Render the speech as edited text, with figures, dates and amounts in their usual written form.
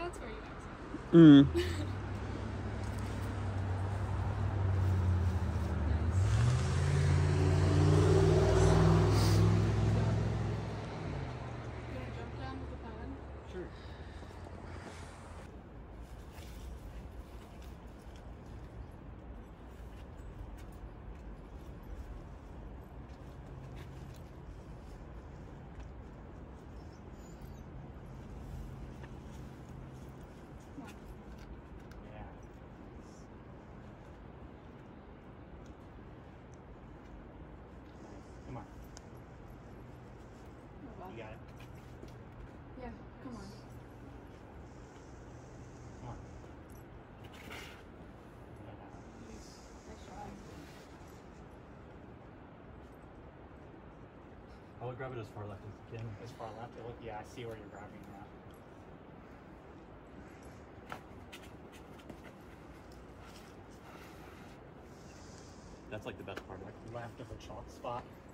That's very nice. Mm. Sure. Come on. You got it. Yeah, come on. Come on. Nice try. I would grab it as far left as you can. As far left. Yeah, I see where you're grabbing now. That's like the best part. Like left of the chalk spot.